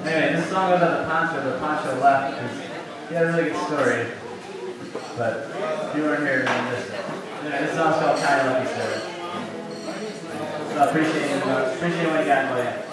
Anyway, this song goes out to Pancho. The Pancho left because he had a really good story. But if you weren't here, then this song's called Tiny Lucky Story. So appreciate what you got, buddy.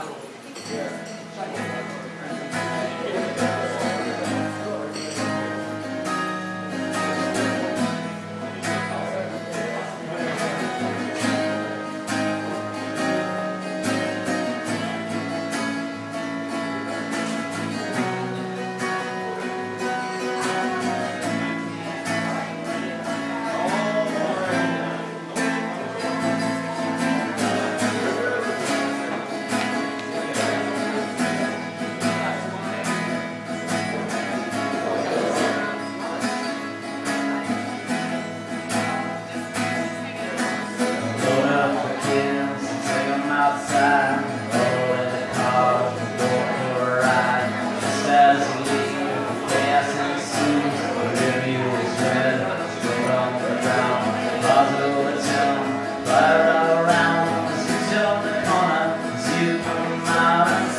Outside, roll in the car, go for a ride. Just as we leave, gas and suits, the review is red, straight on the ground. Positive the town, fire all around. As you turn the corner, as you come out and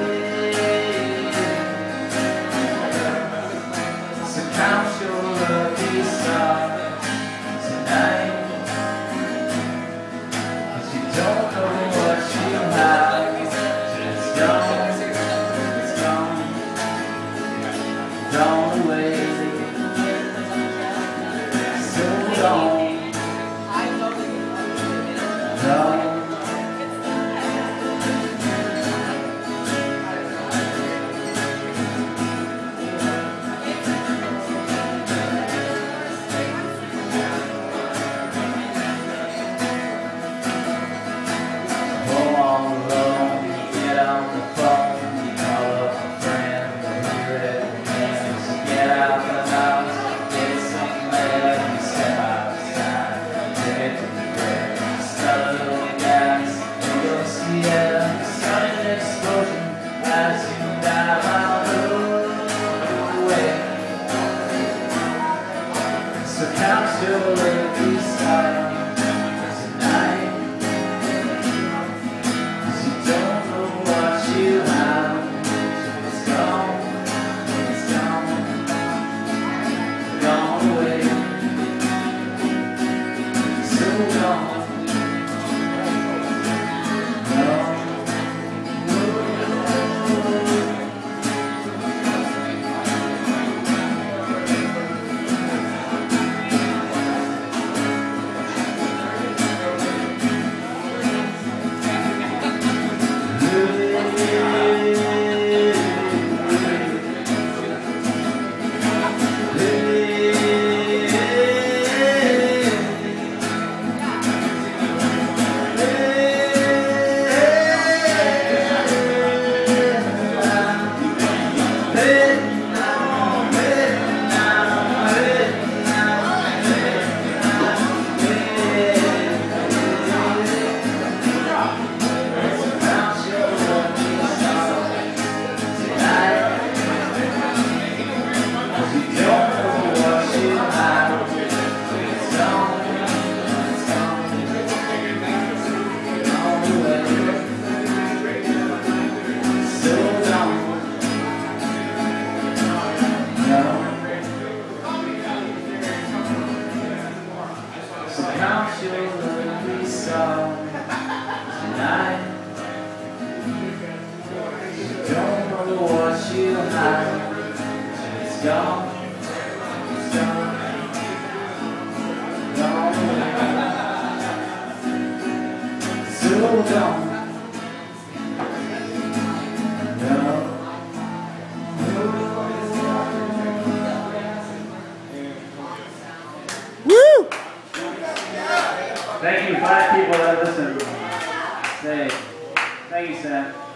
stay. So count your lucky stars tonight, 'cause you don't know what you have. It's gone, don't wait, so don't. So count your lucky stars tonight, 'cause you don't know what you have. It's gone, gone away, so gone. So count your lucky stars tonight, you don't know what you have. It's gone, gone away, so gone. Thank you, 5 people that listened. Thank you, Sam.